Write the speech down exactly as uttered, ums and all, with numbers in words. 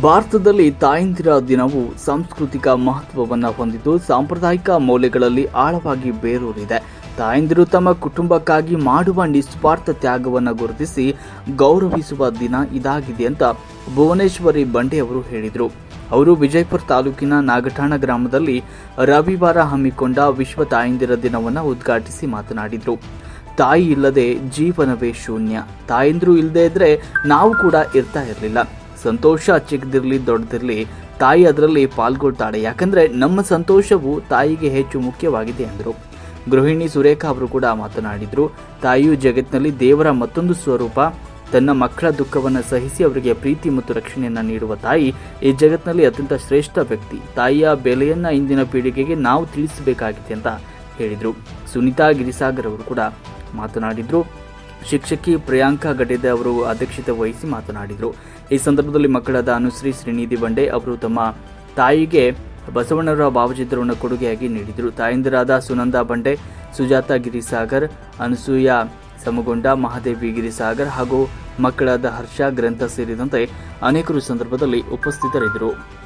ಭಾರತದಲ್ಲಿ ತಾಯಂದಿರ ದಿನವು ಸಾಂಸ್ಕೃತಿಕ ಮಹತ್ವವನ್ನು ಹೊಂದಿದ್ದು ಸಾಂಪ್ರದಾಯಿಕ ಮೌಲ್ಯಗಳಲ್ಲಿ ಆಳವಾಗಿ ಬೇರೂರಿದೆ. ತಾಯಂದಿರು ತಮ್ಮ ಕುಟುಂಬಕ್ಕಾಗಿ ಮಾಡುವ ನಿಸ್ವಾರ್ಥ ತ್ಯಾಗವನ್ನು ಗುರುತಿಸಿ ಗೌರವಿಸುವ ದಿನ ಇದಾಗಿದೆ ಅಂತ ಭುವನೇಶ್ವರಿ ಬಂಡೆ ಅವರು ಹೇಳಿದರು. ಅವರು ವಿಜಯಪುರ ತಾಲೂಕಿನ ನಾಗಠಾಣ ಗ್ರಾಮದಲ್ಲಿ ರವಿವಾರ ಹಮ್ಮಿಕೊಂಡ ವಿಶ್ವ ತಾಯಂದಿರ ದಿನವನ್ನು ಉದ್ಘಾಟಿಸಿ ಮಾತನಾಡಿದರು. ತಾಯಿ ಇಲ್ಲದೆ ಜೀವನವೇ ಶೂನ್ಯ. ತಾಯಂದಿರು ಇಲ್ಲದೆ ಇದ್ರೆ ನಾವು ಕೂಡ ಇರ್ತಾ ಇರಲಿಲ್ಲ. ಸಂತೋಷ ಚಿಕ್ಕದಿರಲಿ ದೊಡ್ಡದಿರಲಿ, ತಾಯಿ ಅದರಲ್ಲಿ ಪಾಲ್ಗೊಳ್ತಾಳೆ. ಯಾಕಂದ್ರೆ ನಮ್ಮ ಸಂತೋಷವು ತಾಯಿಗೆ ಹೆಚ್ಚು ಮುಖ್ಯವಾಗಿದೆ ಎಂದರು. ಗೃಹಿಣಿ ಸುರೇಖಾ ಅವರು ಕೂಡ ಮಾತನಾಡಿದರು. ತಾಯಿಯು ಜಗತ್ತಿನಲ್ಲಿ ದೇವರ ಮತ್ತೊಂದು ಸ್ವರೂಪ. ತನ್ನ ಮಕ್ಕಳ ದುಃಖವನ್ನು ಸಹಿಸಿ ಅವರಿಗೆ ಪ್ರೀತಿ ಮತ್ತು ರಕ್ಷಣೆಯನ್ನು ನೀಡುವ ತಾಯಿ ಈ ಜಗತ್ತಿನಲ್ಲಿ ಅತ್ಯಂತ ಶ್ರೇಷ್ಠ ವ್ಯಕ್ತಿ. ತಾಯಿಯ ಬೆಲೆಯನ್ನು ಇಂದಿನ ಪೀಳಿಗೆಗೆ ನಾವು ತಿಳಿಸಬೇಕಾಗಿದೆ ಅಂತ ಹೇಳಿದರು. ಸುನೀತಾ ಗಿರಿಸಾಗರ್ ಅವರು ಕೂಡ ಮಾತನಾಡಿದರು. ಶಿಕ್ಷಕಿ ಪ್ರಿಯಾಂಕಾ ಗಡ್ಡೆದ ಅವರು ಅಧ್ಯಕ್ಷತೆ ವಹಿಸಿ ಮಾತನಾಡಿದರು. ಈ ಸಂದರ್ಭದಲ್ಲಿ ಮಕ್ಕಳಾದ ಅನುಶ್ರೀ ಶ್ರೀನಿಧಿ ಬಂಡೆ ಅವರು ತಮ್ಮ ತಾಯಿಗೆ ಬಸವಣ್ಣವರ ಭಾವಚಿತ್ರವನ್ನು ಕೊಡುಗೆಯಾಗಿ ನೀಡಿದರು. ತಾಯಂದಿರಾದ ಸುನಂದಾ ಬಂಡೆ, ಸುಜಾತ ಗಿರಿಸಾಗರ್, ಅನಸೂಯ ಸಮಗೊಂಡ, ಮಹಾದೇವಿ ಗಿರಿಸಾಗರ್ ಹಾಗೂ ಮಕ್ಕಳಾದ ಹರ್ಷ ಗ್ರಂಥ ಸೇರಿದಂತೆ ಅನೇಕರು ಸಂದರ್ಭದಲ್ಲಿ ಉಪಸ್ಥಿತರಿದ್ದರು.